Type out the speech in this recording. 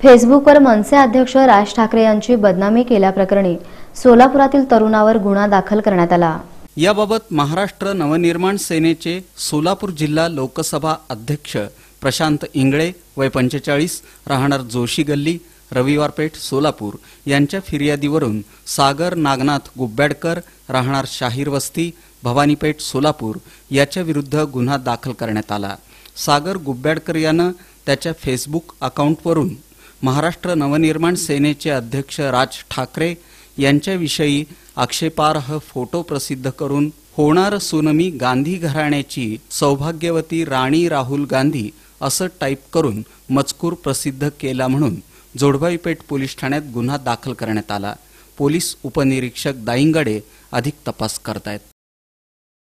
फेसबुकवर मनसे अध्यक्ष राज ठाकरे यांची बदनामी केल्याप्रकरणी सोलापुरातील तरुणावर गुन्हा दाखल करण्यात आला। याबाबत महाराष्ट्र नवनिर्माण सेनेचे सोलापूर जिल्हा लोकसभा अध्यक्ष प्रशांत इंगळे वय 45 राहणार जोशी गल्ली रविवार पेठ सोलापूर यांच्या फिर्यादीवरून सागर नागनाथ गुब्बाडकर राहणार शाहीर वस्ती भवानीपेठ सोलापूर याच्या विरुद्ध गुन्हा दाखल करण्यात आला। सागर गुब्बाडकर यानं त्याच्या फेसबुक अकाउंटवरून महाराष्ट्र नवनिर्माण सेनेचे अध्यक्ष राज ठाकरे यांच्याविषयी आक्षेपार्ह फोटो प्रसिद्ध करून होणार सुनमी गांधी घराण्याची सौभाग्यवती राणी राहुल गांधी असं टाईप करून मजकूर प्रसिद्ध केला म्हणून जोडभाईपेठ पोलीस ठाण्यात गुन्हा दाखल करण्यात आला। पोलीस उपनिरीक्षक दाईंगडे अधिक तपास करतायत।